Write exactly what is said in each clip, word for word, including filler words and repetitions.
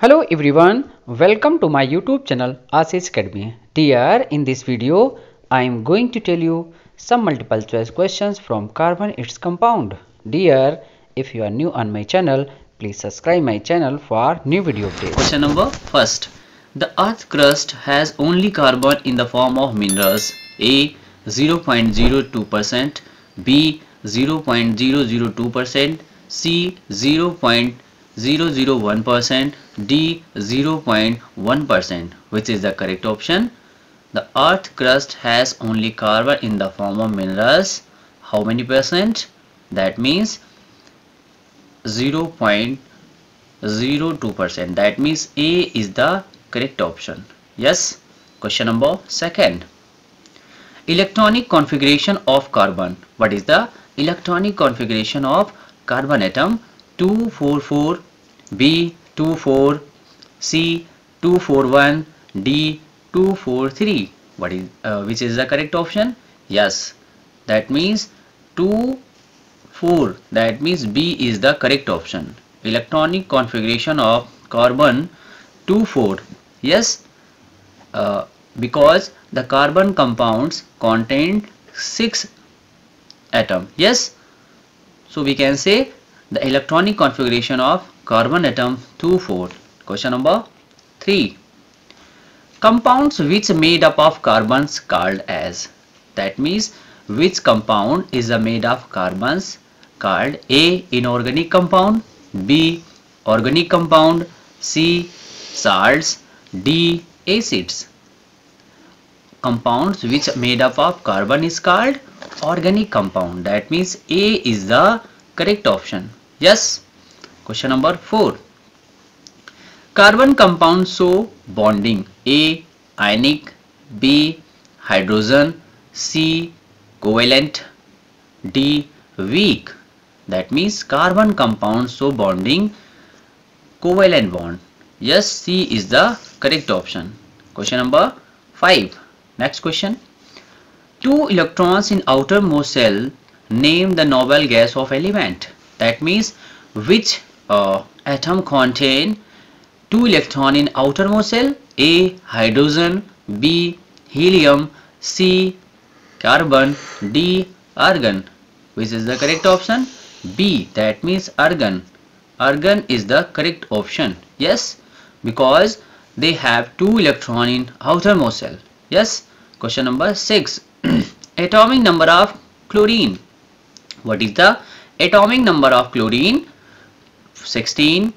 Hello everyone, welcome to my YouTube channel Ashish Academy. Dear, in this video I am going to tell you some multiple choice questions from carbon its compound. Dear, if you are new on my channel, please subscribe my channel for new video updates. Question number first. The earth crust has only carbon in the form of minerals. A zero point zero two percent, B zero point zero zero two percent, C zero point zero zero one percent, D zero point one percent. Which is the correct option? The earth crust has only carbon in the form of minerals. How many percent? That means zero point zero two percent. That means A is the correct option. Yes. Question number second. Electronic configuration of carbon. What is the electronic configuration of carbon atom? two four four, B two four, C two four one, D two four three. What is uh, which is the correct option? Yes, that means two four. That means B is the correct option. Electronic configuration of carbon two four. Yes, uh, because the carbon compounds contain six atom. Yes, so we can say the electronic configuration of carbon atom two four. Question number three. Compounds which made up of carbons called as. That means which compound is made of carbons called? A inorganic compound, B organic compound, C salts, D acids. Compounds which made up of carbon is called organic compound. That means A is the correct option. Yes. Question number four. Carbon compounds show bonding. A ionic, B hydrogen, C covalent, D weak. That means carbon compounds show bonding covalent bond. Yes, C is the correct option. Question number five. Next question. Two electrons in outermost shell name the noble gas of element. That means which uh, atom contain two electron in outermost shell? A hydrogen, B helium, C carbon, D argon. Which is the correct option? B. That means argon. Argon is the correct option. Yes, because they have two electron in outermost shell. Yes. Question number six. Atomic number of chlorine. What is the atomic number of chlorine? sixteen,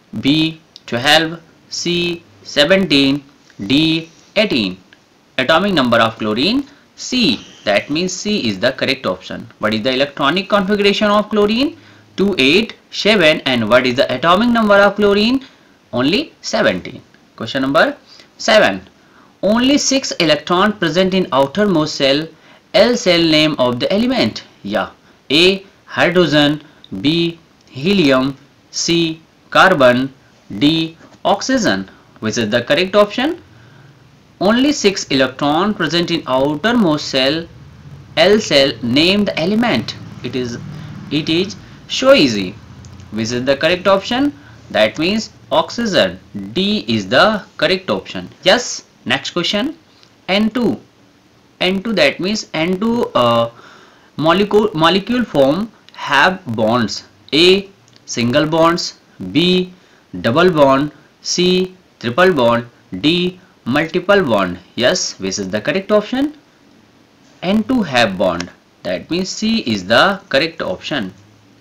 B twelve, C seventeen, D eighteen. Atomic number of chlorine C. That means C is the correct option. What is the electronic configuration of chlorine? two, eight, seven. And what is the atomic number of chlorine? Only seventeen. Question number seven. Only six electrons present in outermost shell. L cell name of the element. Yeah. A hydrogen, B helium, C carbon, D oxygen. Which is the correct option? Only six electrons present in outermost shell. L cell name the element. It is it is so easy. Which is the correct option? That means oxygen. D is the correct option. Yes. Next question. N two. N two, that means N two uh, molecule molecule form have bonds. A single bonds, B double bond, C triple bond, D multiple bond. Yes, which is the correct option? N two have bond. That means C is the correct option.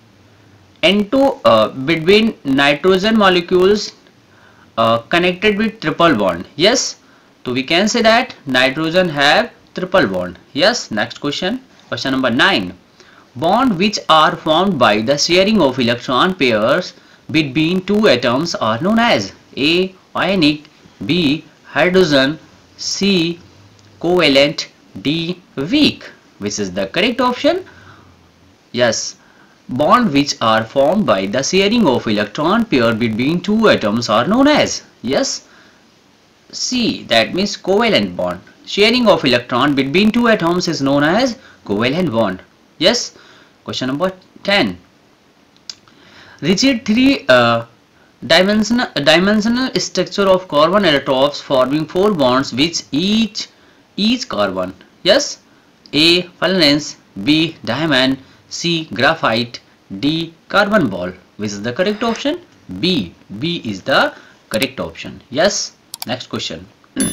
N two uh, between nitrogen molecules uh, connected with triple bond. Yes, so we can say that nitrogen have triple bond. Yes. Next question. Question number nine. Bond which are formed by the sharing of electron pairs between two atoms are known as. A ionic, B hydrogen, C covalent, D weak. Which is the correct option? Yes. Bond which are formed by the sharing of electron pair between two atoms are known as. Yes. C. That means covalent bond. Sharing of electron between two atoms is known as covalent bond. Yes. Question number ten. Rigid three uh, dimensional dimensional structure of carbon allotropes forming four bonds which each each carbon. Yes, A valence, B diamond, C graphite, D carbon ball. Which is the correct option? B. B is the correct option. Yes. Next question.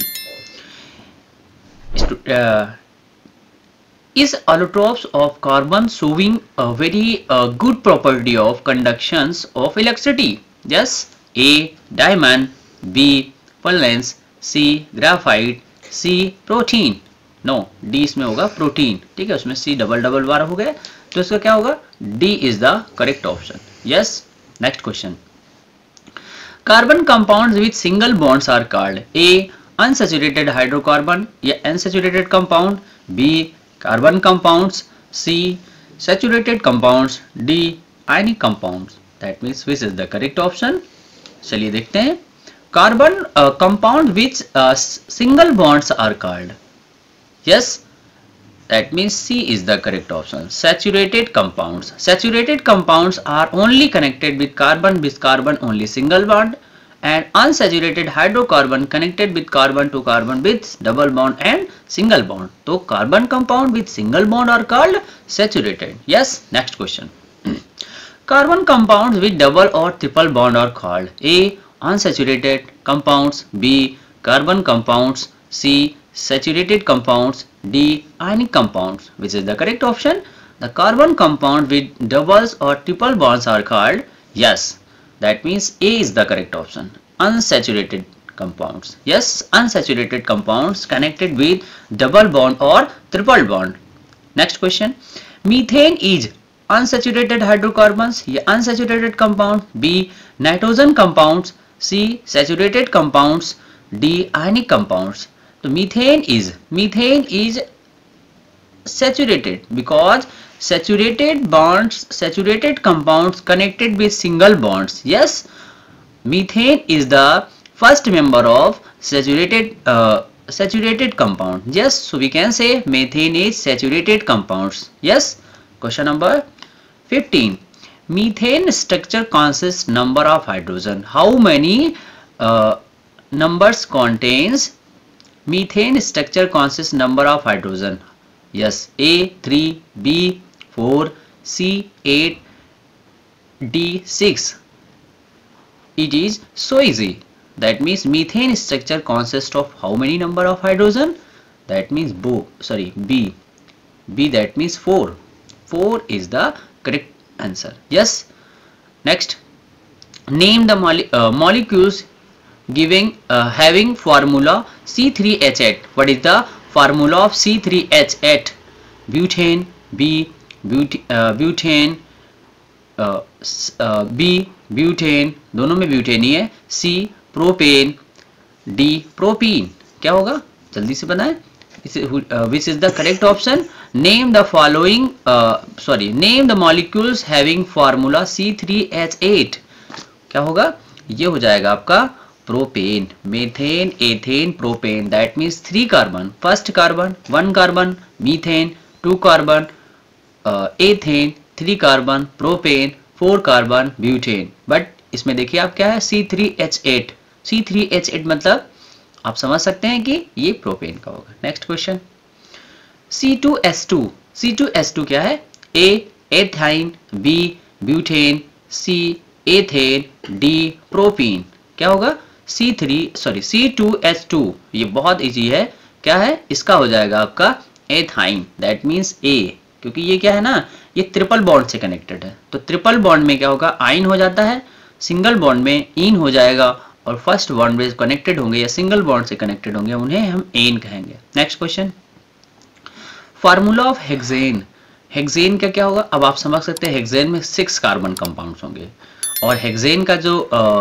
uh, is allotropes of carbon showing a very uh, good property of conductions of electricity? Yes. A diamond, B valence, C graphite, C protein. No D इसमें होगा protein, ठीक है, उसमें C double double बार हो गया, तो इसका क्या होगा? D is the correct option. Yes. Next question. Carbon compounds with single bonds are called A unsaturated hydrocarbon या unsaturated compound, B carbon compounds, C saturated compounds, D ionic compounds. That means which is the correct option. चलिए देखते हैं. Carbon compound with single bonds are called. Yes, that means C is the correct option. Saturated compounds. Saturated compounds are only connected with carbon with carbon only single bond, and unsaturated hydrocarbon connected with carbon to carbon with double bond and single bond. So carbon compound with single bond are called saturated. Yes. Next question. Carbon compounds with double or triple bond are called A unsaturated compounds, B carbon compounds, C saturated compounds, D ionic compounds. Which is the correct option? The carbon compound with doubles or triple bonds are called, yes, that means A is the correct option, unsaturated compounds. Yes, unsaturated compounds connected with double bond or triple bond. Next question. Methane is unsaturated hydrocarbons या unsaturated compound, B nitrogen compounds, C saturated compounds, D ionic compounds. So methane is methane is saturated because saturated bonds saturated compounds connected with single bonds. Yes, methane is the first member of saturated uh, saturated compound. Yes, so we can say methane is saturated compounds. Yes. Question number fifteen. Methane structure consists number of hydrogen. How many uh, numbers contains methane structure consists number of hydrogen? Yes, A three, B four, C eight, D six. It is so easy. That means methane structure consists of how many number of hydrogen? That means bo sorry B. B, that means four. four is the correct answer. Yes. Next. Name the mole uh, molecules giving uh, having formula C three H eight. What is the formula of C three H eight? Butane, B but, uh, butane, uh, uh, B butane, दोनों में butane ही है. C propane, D propene. क्या होगा? जल्दी से बताएं. Which is the correct option? Name the following uh, sorry name the molecules having formula C three H eight. क्या होगा? ये हो जाएगा आपका propane, methane, ethane, propane. That means three carbon, first carbon, one carbon, methane, two carbon, ethane, three carbon, propane, four carbon, butane. But इसमें देखिए आप क्या है, C three H eight. C three H eight मतलब आप समझ सकते हैं कि ये प्रोपेन का होगा. Next question. C two S two. C two S two क्या है? A ethyne, B butane, C ethane, D propene. क्या होगा? C three sorry C two H two. ये बहुत इजी है. क्या है? इसका हो जाएगा आपका एथाइन. दैट मीन्स ए, क्योंकि ये क्या है ना, ये ट्रिपल बॉन्ड से कनेक्टेड है. तो ट्रिपल बॉन्ड में क्या होगा? आइन हो जाता है. सिंगल बॉन्ड में इन हो जाएगा. और फर्स्ट बॉन्ड में कनेक्टेड होंगे या सिंगल बॉन्ड से कनेक्टेड होंगे उन्हें हम एन कहेंगे. Next question. Formula of hexane. Hexane का क्या होगा? अब आप समझ सकते हैं हेक्सेन में सिक्स कार्बन कंपाउंड्स होंगे. और हेक्सेन का जो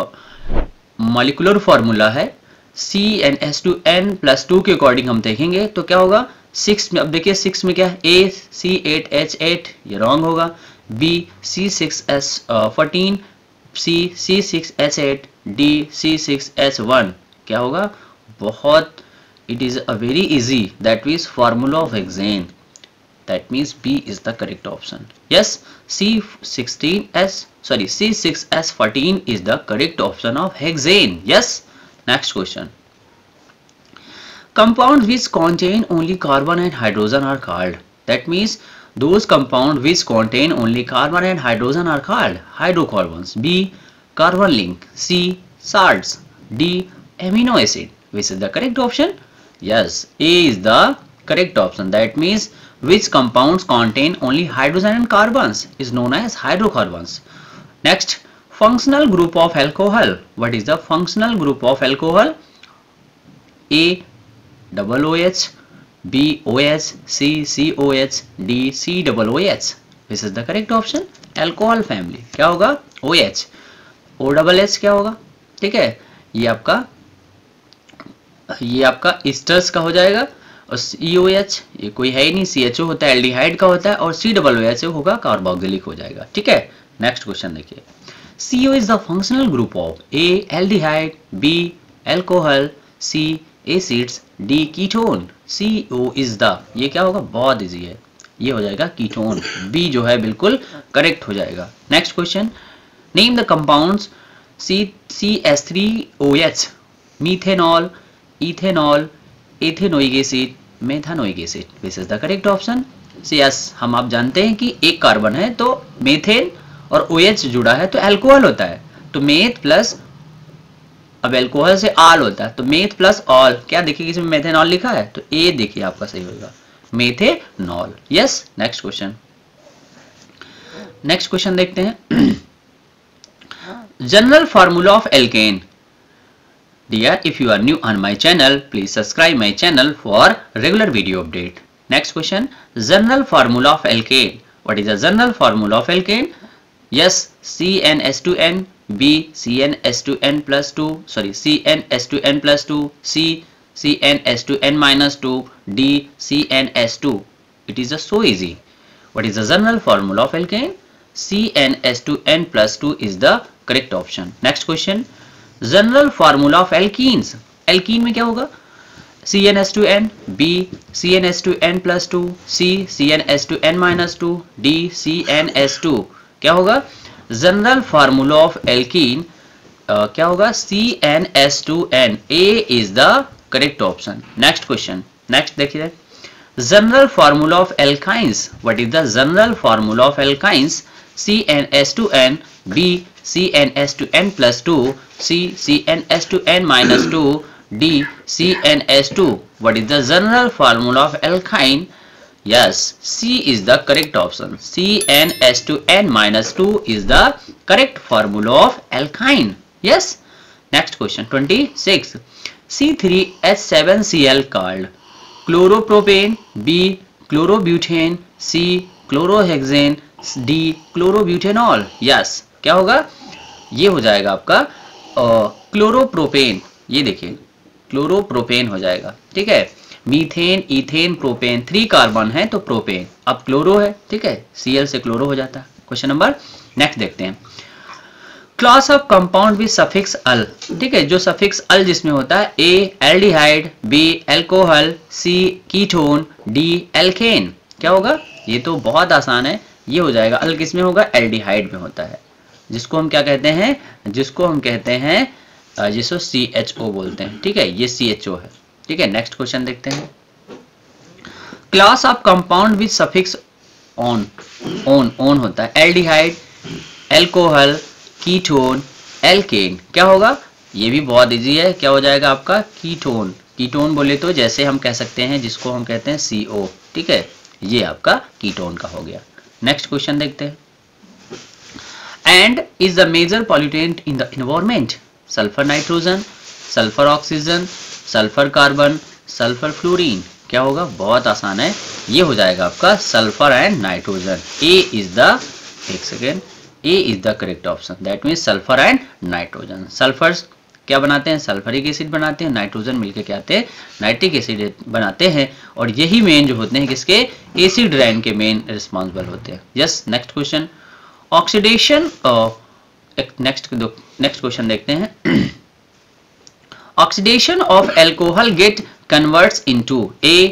मॉलिक्यूलर फॉर्मूला है C N S two N plus two के अकॉर्डिंग हम देखेंगे तो क्या होगा? सिक्स में, अब देखिए सिक्स में क्या है? A C eight H eight, ये रॉन्ग होगा. B C six S fourteen, C C six H eight, D C six H one. क्या होगा? बहुत, it is a very easy. That means formula of hexane. That means B is the correct option. Yes, C sixteen S sorry C six S fourteen is the correct option of hexane. Yes. Next question. Compounds which contain only carbon and hydrogen are called. That means those compounds which contain only carbon and hydrogen are called hydrocarbons. B. Carbon link. C. Salts. D. Amino acid. Which is the correct option? Yes, A is the correct option. That means which compounds contain only hydrogen and carbons is known as hydrocarbons. Next, functional group of alcohol. What is the functional group of alcohol? A. Double OH, B. OH, C. COH, D. C double OH. This is the correct option. Alcohol family क्या होगा? OH. O double H क्या होगा? ठीक है, ये आपका ये आपका एस्टर्स का हो जाएगा और C O H ये कोई है ही नहीं, C H O होता है, एल्डिहाइड का होता है और C double O H होगा कार्बोक्सिलिक हो जाएगा. ठीक है. नेक्स्ट क्वेश्चन देखिए. C O is the functional group of A. aldehyde, B. alcohol, C. acids, D. ketone. C O is the ये क्या होगा? बहुत इजी है, ये हो जाएगा कीटोन. B जो है बिल्कुल करेक्ट हो जाएगा. Next question. Name the compounds C C H three O H, methanol, ethanol, ethanoic acid, methanoic acid. This is the correct option. Yes, हम आप जानते हैं कि एक कार्बन है तो मेथेन और OH जुड़ा है तो अल्कोहल होता है, तो मेथ प्लस अब अल्कोहल से आल होता है तो मेथ प्लस ऑल. क्या देखिए इसमें मेथेनॉल लिखा है तो ए देखिए आपका सही होगा methanol. Yes. Next question. Next question देखते हैं. General formula of alkane. Dear, if you are new on my channel, please subscribe my channel for regular video update. Next question. General formula of alkane. What is the general formula of alkane? Yes, C N S two N, B C N S two N plus two, sorry C N S two N plus two, C C N S two N minus two, D C N S two. It is just so easy. What is the general formula of alkane? C N S two N plus two is the correct option. Next question. General formula of alkenes. Alkene में क्या होगा? C N S two N, B C N S two N plus two, C C N S two N minus two, D C N S two. क्या होगा? General formula of alkene क्या होगा? C N S two N. A is the correct option. Next question. Next देखिए. General formula of alkynes. What is the general formula of alkynes? C N S two N, B C N S two N plus two, C C N S two N minus two, D C N S two. What is the general formula of alkyne? Yes, C is the correct option. C N S two N minus two is the correct formula of alkyne. Yes. Next question. twenty-six. C three H seven C L called chloropropane, B chlorobutane, C chlorohexane, D chlorobutanol. Yes. क्या होगा? ये हो जाएगा आपका chloropropane. ये देखिए chloropropane हो जाएगा. ठीक है. Methane, ethane, propane, three carbon है तो प्रोपेन. अब क्लोरो है, ठीक है, Cl से क्लोरो हो जाता है. क्वेश्चन नंबर नेक्स्ट देखते हैं. Class of compound with suffix al. ठीक है, जो सफिक्स अल जिसमें होता है. A aldehyde, B alcohol, C ketone, D alkane. क्या होगा? ये तो बहुत आसान है, ये हो जाएगा. अल किस में होगा? एल्डिहाइड में होता है, जिसको हम क्या कहते हैं? जिसको हम कहते हैं जिसको सी एच ओ बोलते हैं. ठीक है, ये सी एच ओ है. ठीक है. नेक्स्ट क्वेश्चन देखते हैं. Class of compound with suffix one. One one होता है. Aldehyde, alcohol, ketone, alkane. क्या होगा? ये भी बहुत इजी है. क्या हो जाएगा आपका? कीटोन. कीटोन बोले तो जैसे हम कह सकते हैं जिसको हम कहते हैं सी ओ. ठीक है, ये आपका कीटोन का हो गया. नेक्स्ट क्वेश्चन देखते हैं. And is the major pollutant in the environment? Sulfur nitrogen, sulfur oxygen, sulfur carbon, sulfur fluorine. क्या होगा? बहुत आसान है, ये हो जाएगा आपका sulphur and nitrogen. A is the एक second A is the correct option. That means sulphur and nitrogen. Sulphur क्या बनाते हैं? सल्फरिक एसिड बनाते हैं. नाइट्रोजन मिलकर क्या आते हैं? नाइट्रिक एसिड बनाते हैं. और यही मेन जो होते हैं किसके? एसिड रेन के मेन रिस्पॉन्सिबल होते हैं. Yes. Next question. Oxidation. Next next question देखते हैं. Oxidation of alcohol get converts into. A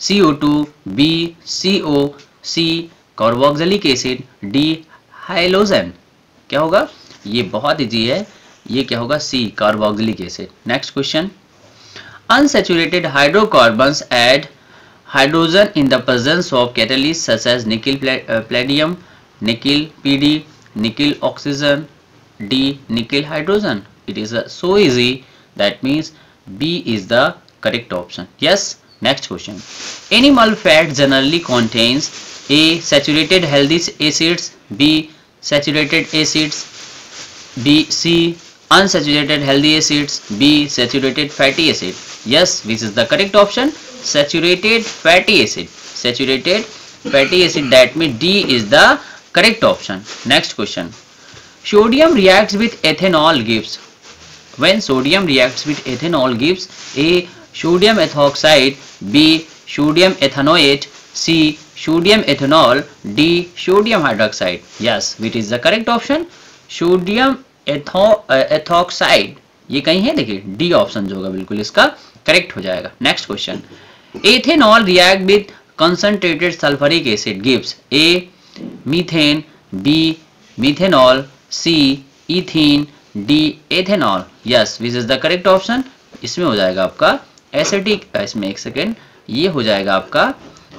C O two, B C O, C carboxylic acid, D halogen. क्या होगा? ये बहुत इजी है, ये क्या होगा? C carboxylic acid. Next question, unsaturated hydrocarbons add hydrogen in the presence of catalysts such as nickel palladium, nickel P D, nickel oxygen, D nickel hydrogen. It is uh, so easy, that means B is the correct option. Yes. Next question, animal fat generally contains A saturated healthy acids, B saturated acids, B C unsaturated healthy acids, B saturated fatty acid. Yes, this is the correct option, saturated fatty acid. Saturated fatty acid, that means D is the correct option. Next question, sodium reacts with ethanol gives, when sodium reacts with ethanol gives A sodium ethoxide, B sodium ethanoate, C sodium ethanol, D sodium hydroxide. Yes, which is the correct option, sodium एथो ethoxide. ये कहीं है, देखिए D option जो होगा बिल्कुल इसका correct हो जाएगा। Next question, ethanol react with concentrated sulphuric acid gives A methane, B methanol, C ethene, D ethanol. Yes, which is the correct option, इसमें हो जाएगा आपका एसिटिक, इसमें एक सेकेंड, ये हो जाएगा आपका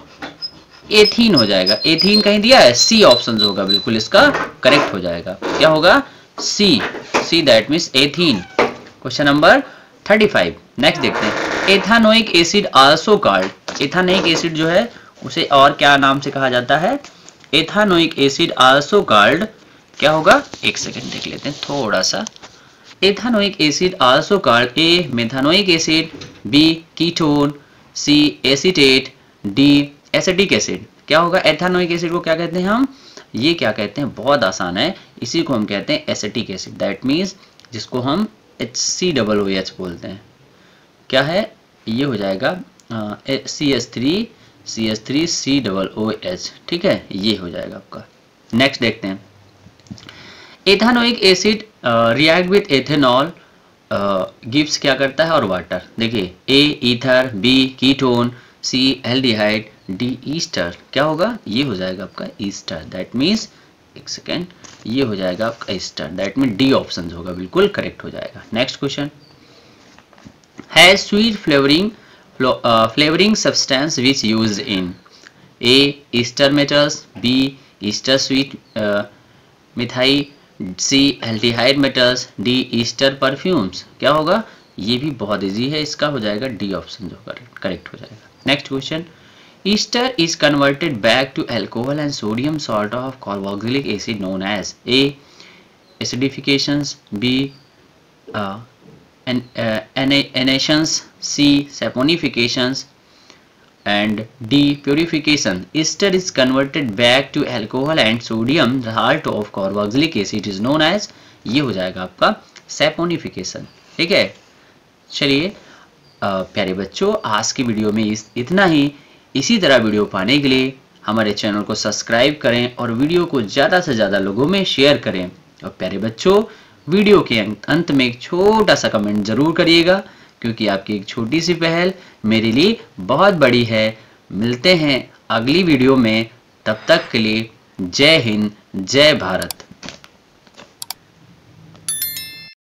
एथीन हो जाएगा। एथीन कहीं दिया है, सी ऑप्शन जो होगा बिल्कुल इसका करेक्ट हो जाएगा। क्या होगा? C, C that means ethene. Question number thirty five. Next देखते हैं, ethanoic acid also called, ethanoic acid जो है उसे और क्या नाम से कहा जाता है? एथानोइक एसिड आल्सो कॉल्ड, क्या होगा? एक सेकंड देख लेते हैं थोड़ा सा। Ethanoic acid also called A methanoic acid, B ketone, C acetate, D acetic acid. क्या होगा? एथानोइक एसिड को क्या कहते हैं हम? ये क्या कहते हैं? बहुत आसान है, इसी को हम कहते हैं एसिटिक एसिड, दैट मीन्स जिसको हम H C double O H बोलते हैं। क्या है? ये हो जाएगा C H three C H three C double O H. ठीक है, ये हो जाएगा आपका। नेक्स्ट देखते हैं, ethanoic acid react with ethanol gives क्या करता है? और वाटर। देखिए A ether, B ketone, C aldehyde, D ester. क्या होगा? ये हो जाएगा आपका ईस्टर, दैट मीन्स एक सेकेंड, ये हो जाएगा आपका ester, that mean D option होगा बिल्कुल करेक्ट हो जाएगा। नेक्स्ट क्वेश्चन, है sweet flavouring flavouring substance which used in A ester metals, B ester sweet mithai, C aldehyde metals, D ester perfumes. क्या होगा? ये भी बहुत इजी है, इसका हो जाएगा डी ऑप्शन जो करेक्ट हो जाएगा। Next question, ester is converted back to alcohol and sodium salt of carboxylic acid known as A acidifications, B uh, an, uh, anations, C saponifications, and D purification. Ester is converted back to alcohol and sodium salt of carboxylic acid is known as, ये हो जाएगा आपका saponification। ठीक है, चलिए प्यारे बच्चों, आज की वीडियो में इस इतना ही। इसी तरह वीडियो पाने के लिए हमारे चैनल को सब्सक्राइब करें और वीडियो को ज़्यादा से ज़्यादा लोगों में शेयर करें। और प्यारे बच्चों, वीडियो के अंत में एक छोटा सा कमेंट ज़रूर करिएगा, क्योंकि आपकी एक छोटी सी पहल मेरे लिए बहुत बड़ी है। मिलते हैं अगली वीडियो में, तब तक के लिए जय हिंद, जय भारत।